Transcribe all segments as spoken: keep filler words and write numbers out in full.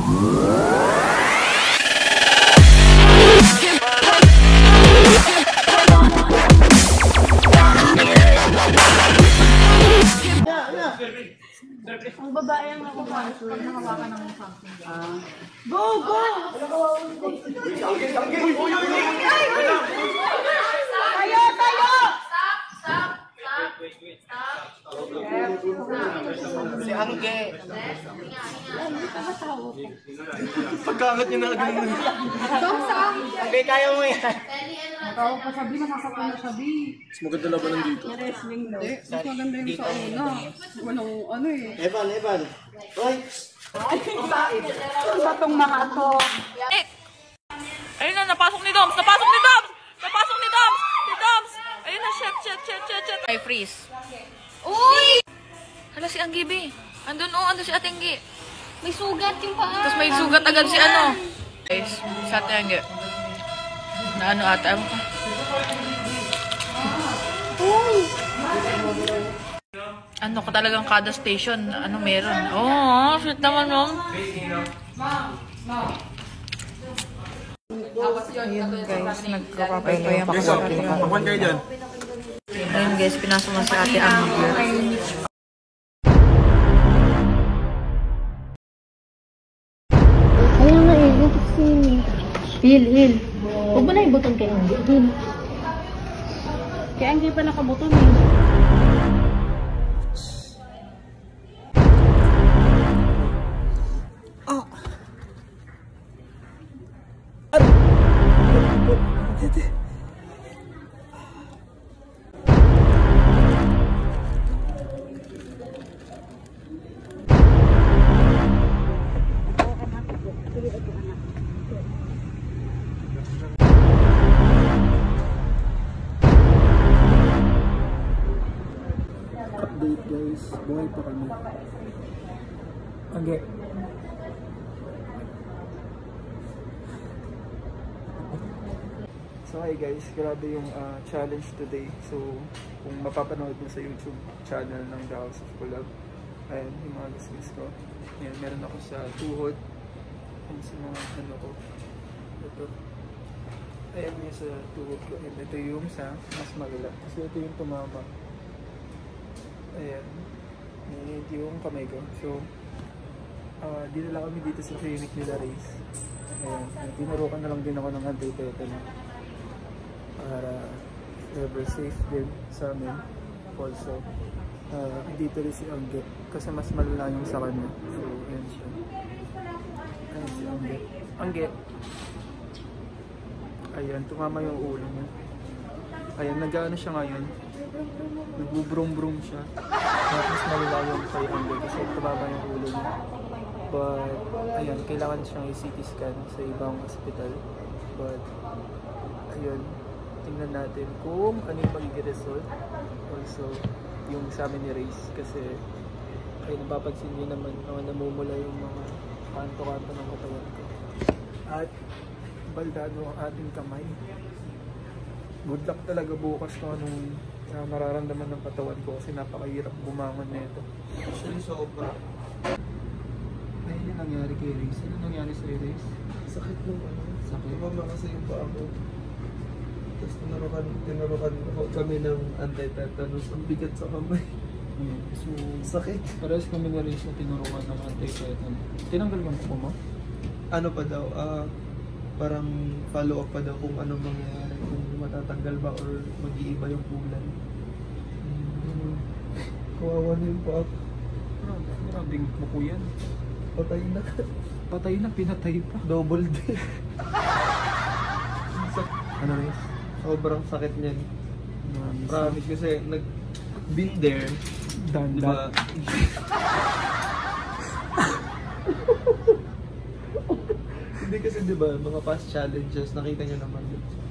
Ang babae ang ako mansur, nakawakan ng something. Ah. Go, go! Tayo, tayo! Stop, stop, stop. Stop. Si Angge. Pagkangat niya na agad. Angge, kaya mo yan. Tawag pa sabi, masasaktan na sabi. Mas maganda laban nandito. Wrestling daw. Mas maganda yung sa una. Walang ano eh. Evan, Evan. Hoy! Ang batong mga to. Ayun na, napasok ni Doms! Napasok ni Doms! Napasok ni Doms! Ni Doms! Ayun na, shit, shit, shit, shit, shit. Ay, freeze. Uy! Hala si Anggibi. Andun, oh, andun si Atinggi. May sugat yung paa. Tapos may sugat agad si ano. Guys, sa Atinggi. Na ano ata, ewan ko. Uy! Ano ko talagang kada station, ano meron. Oh, shit naman, mom. Ayun guys, nagkapapay-pay ang pakasakit. Pakuan kayo dyan. Ayun guys, pinasok na si ate Angel. Ayun na eh, yung sini. Hil, hil. Huwag mo na ibuton kay Angel. Hil. Kaya Angel pa nakabuton eh. Update guys, buhay pa kami. Angge. So hi guys, grabe yung uh, challenge today. So kung mapapanood mo sa YouTube channel ng The House of Collab, ayan yung mga gusto ko. Ayan, meron ako sa tuhod. Ayan sa mga ano ko. Ito. Ayan yung sa tuhod ko. Ayan, ito yung sa mas malala. Kasi ito yung tumama. Ayan. Ayan yung kamay ko. So, uh, dinala kami dito sa clinic nila Race. Ayan. Tinurukan na lang din ako ng anti-tetanus. Para ever safe din sa amin. Also, uh, dito rin si Angge. Kasi mas malala yung sa kanya. So, ayan siya. Ayan si Angge. Angge. Ayan, tumama yung ulo niya. Ayan, nag-ano siya ngayon. Nag-brum-brum siya. Tapos malala yung kay Angge kasi tumama yung ulo niya. But, ayan, kailangan siyang i-C T scan sa ibang hospital. But, ayun, tingnan natin kung ano yung magiging result. Also, yung sa amin ni Race kasi ay napapansin niyo naman na namumula yung mga kanto-kanto ng katawan ko. At baldado ang ating kamay. Good luck talaga bukas kung anong uh, mararamdaman ng katawan ko kasi napakahirap bumangon na ito. Actually, sobra. Ay, ano nangyari kay Race? Ano nangyari sa Race? Sakit ng ano? Sakit? Tumama kasi yung paa ko. Tapos tinarukan, tinarukan kami ng anti-tetanus. Ang bigat sa kamay. Hmm. So, sakit. Parehas kami na Race na tinurukan ng anti-tetanus. Tinanggal yung po mo? Ano pa daw? Ah, uh, parang follow up pa daw kung ano mangyayari. Kung matatanggal ba or mag-iiba yung kulay. Hmm. Kawawa na yung paa. Maraming muko yan. Patay na. Patay na, pinatay pa. Double death. Ano Race? Sobrang sakit niyan. Promise kasi nag been there. Done diba? Hindi kasi diba, mga past challenges, nakita niyo naman.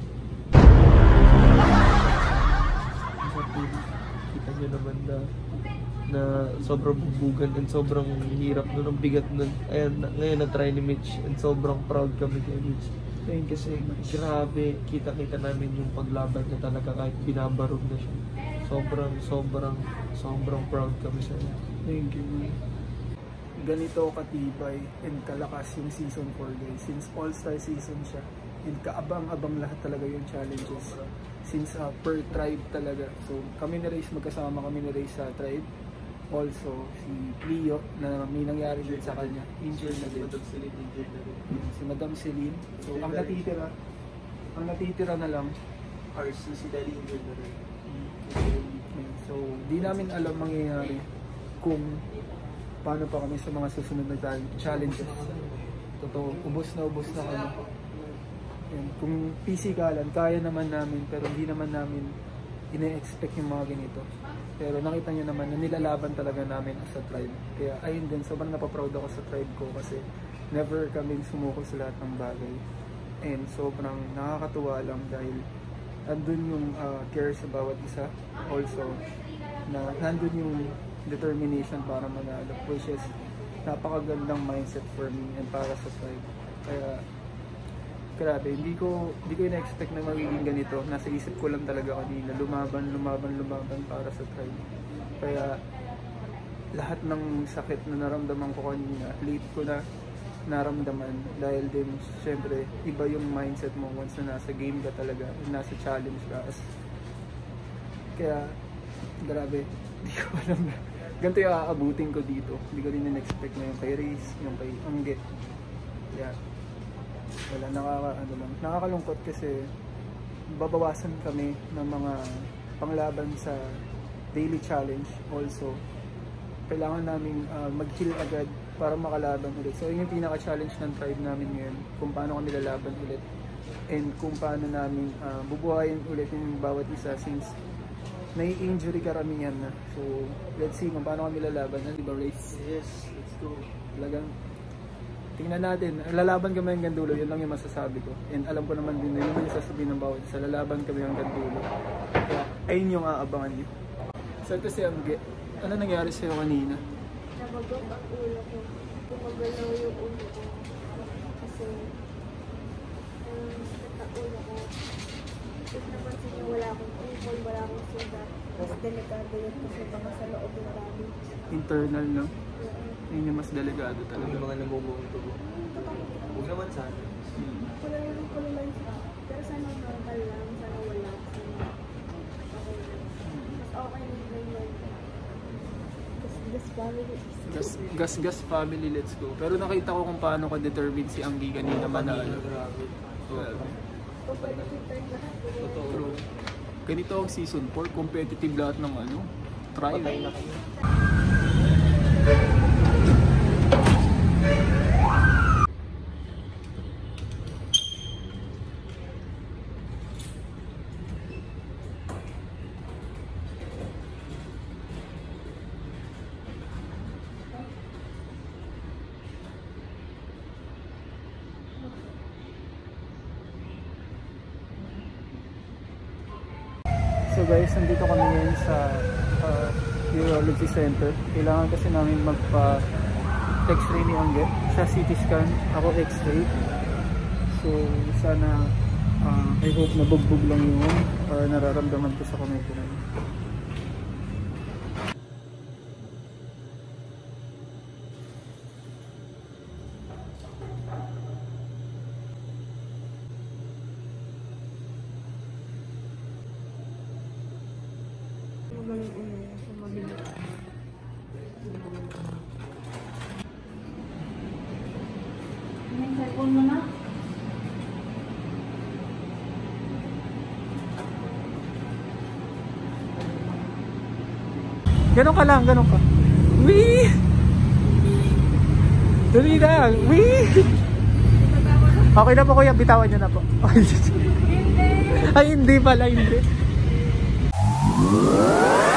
Kita niyo naman na na sobrang bubugan and sobrang hirap nun, ang bigat nun. Ayan, ngayon na-try ni Mitch and sobrang proud kami kay Mitch. Ayun kasi grabe, kita-kita namin yung paglaban niya talaga kahit binabarog na siya. Sobrang, sobrang, sobrang proud kami sa niya. Thank you. ganito katibay and kalakas yung season four guys. Since all-star season siya, and kaabang-abang lahat talaga yung challenges. Since uh, per tribe talaga. So kami ni Race, magkasama kami ni Race sa tribe. Also, si Leo na may nangyari din sa kanya. Injured na din. Si Madam Celine. So ang natitira, ang natitira na lang, R C, si Dali injured na rin. so di namin alam mangyayari kung paano pa kami sa mga susunod na challenges. Totoo, ubos na ubos na kami. Yan. Kung pisikalan, kaya naman namin, pero hindi naman namin ine-expect yung mga ganito. Pero nakita nyo naman na nilalaban talaga namin as a tribe. Kaya ayun din, sobrang napaproud ako sa tribe ko kasi never kaming sumuko sa lahat ng bagay. And sobrang nakakatuwa lang dahil andun yung uh, care sa bawat isa. Also, na nandun yung determination para manalo, which is napakagandang mindset for me and para sa tribe. Kaya grabe, hindi ko hindi ko ina-expect na magiging ganito. Nasa isip ko lang talaga kanina, lumaban, lumaban, lumaban para sa tribe. Kaya lahat ng sakit na naramdaman ko kanina, late ko na naramdaman dahil din syempre iba yung mindset mo once na nasa game ka talaga, nasa challenge ka. Kaya grabe, hindi ko alam na ganito yung aabutin ko dito. Hindi ko rin in-expect na yung kay Race, yung kay Angge. Kaya wala, nakaka, ano lang, nakakalungkot kasi babawasan kami ng mga panglaban sa daily challenge. Also, kailangan namin uh, mag-heal agad para makalaban ulit. So yun yung pinaka-challenge ng tribe namin ngayon, kung paano kami lalaban ulit and kung paano namin uh, bubuhayin ulit yung bawat isa since may injury karamihan na. So let's see kung paano kami lalaban. Ano ba, Race? Yes, let's go. Talagang tingnan natin, lalaban kami hanggang dulo, yun lang yung masasabi ko. And alam ko naman din na yun yung sasabihin ng bawat isa, lalaban kami hanggang dulo. Kaya ayun yung aabangan nyo. So ito si Angge, ano nangyari sa'yo kanina? Nabagok ang ulo ko. Gumagalaw yung ulo ko. Kasi, um, sa ulo ko. If napansin nyo, wala akong ipol, wala akong sugat. Mas delikado yun kasi baka sa loob ng body. Internal, no? Yun yung mas delikado talaga. Yung mga namumuong tubo. Huwag naman sana. Hmm. Wala yung kulay siya. Pero sana normal lang, sana wala. Sana okay lang. Mas okay lang ganyan. Gas family. Gas, gas, gas family, let's go. Pero nakita ko kung paano ka-determine si Angge kanina manalo. Grabe. Well, Competitive lahat. true. Ganito ang season four, competitive lahat ng ano, trial. Patay na kayo. So guys, nandito kami ngayon sa uh, Urology Center. Kailangan kasi namin magpa-x-ray ni Angge. Siya C T scan, ako x-ray. So sana, uh, I hope nabugbog lang yun or nararamdaman ko sa kamay ko na yun. Magaling ulo sa mabilis. May cellphone mo na? Ganon ka lang, ganon ka. Wee! Dali na! Wee! Okay na po kuya, bitawan nyo na po. Hindi! Ay hindi pala, hindi.